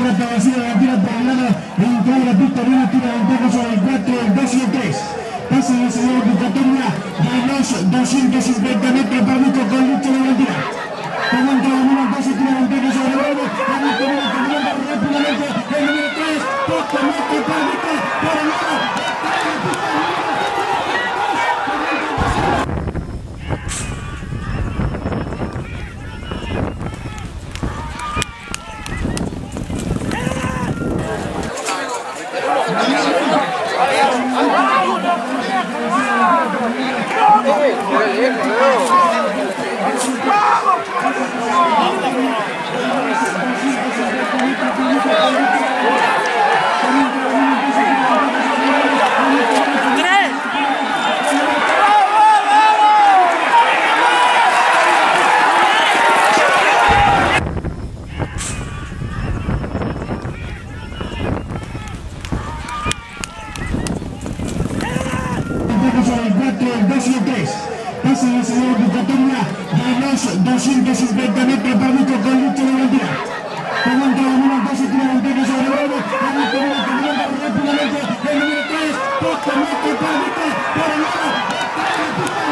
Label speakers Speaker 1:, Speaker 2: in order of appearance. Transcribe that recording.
Speaker 1: pelota vacía, la tira por el lado, entró la pista, viene tira ventaja sobre el 4, el 2 y el 3. Pasa la señal convocatoria de los 250 metros para Nico con Lucho de Valentía. Pregunta de número 2 y tira ventaja sobre el bravo, el Nico viene caminando rápidamente, el número 3, poco mete para Nico, por el lado, está en la pista. Sobre el 4, el 2 y el 3. Pasa la señal convocatoria de los 250 metros para Nico con Lucho de Valentía. Pregunta de número 2 y tira ventaja sobre el bravo, el Nico viene caminando rápidamente, el número 3, poco mete para Nico, por el lado, está en la pista.